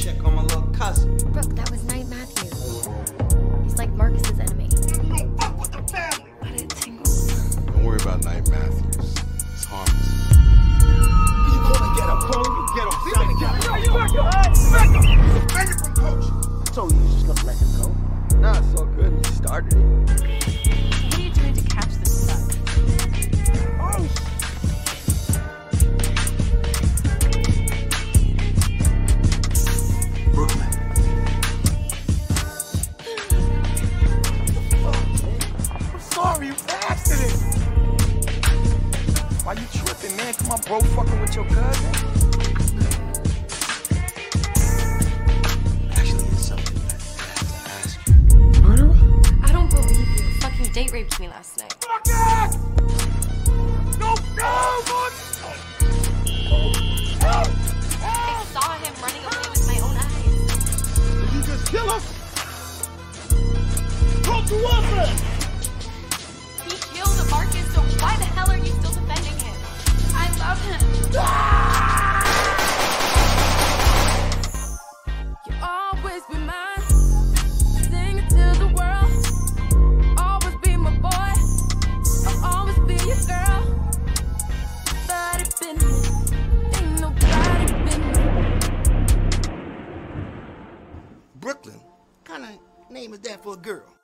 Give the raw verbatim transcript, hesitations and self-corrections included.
check on my little cousin. Brooke, that was Knight Matthews. He's like Marcus's enemy. You don't fuck with the family! But it tingles. Don't worry about Knight Matthews. It's harmless. You gonna get a phone, you get a phone. You got your eyes. Back him! Back him from coach! I told you you just gonna let him go. Nah, it's all good. He started it. What are you doing to catch this bug? Oh, Brooklyn. I'm sorry, you accident. Why you tripping, man? Come on, bro, fucking with your cousin. Actually, it's something that I have to ask you. Murderer? I don't believe you. Fucking date raped me last night. Fuck it! No, no, Mark! Help! I saw him running away with my own eyes. Did you just kill him? Talk to us, man! He killed Marcus, so why the hell are you still defending him? I love him. You'll always be mine. Sing it to the world. Always be my boy. I'll always be your girl. Nobody been me. Ain't nobody been me. Brooklyn? What kind of name is that for a girl?